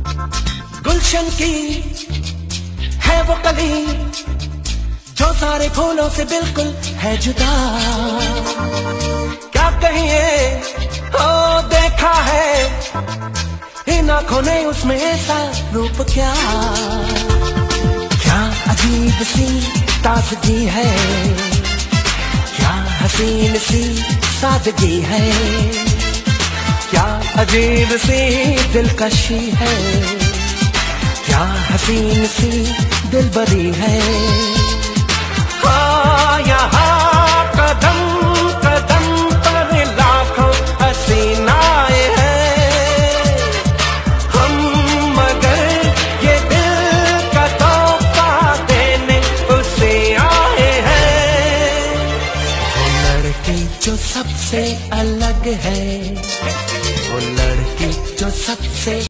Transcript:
गुलशन की है वो कली जो सारे फूलों से बिल्कुल है जुदा। क्या कहिए ओ देखा है इन आंखों ने उसमें ऐसा रूप क्या। क्या अजीब सी ताजगी है, क्या हसीन सी सादगी है, क्या अजीब सी दिलकशी है, क्या हसीन सी दिलबरी है। हाँ यहाँ कदम कदम पर लाखों हसीनाएं हैं हम, मगर ये दिल का तोहफा देने उसे आए हैं। वो लड़की जो सबसे अलग है, वो लड़की जो सबसे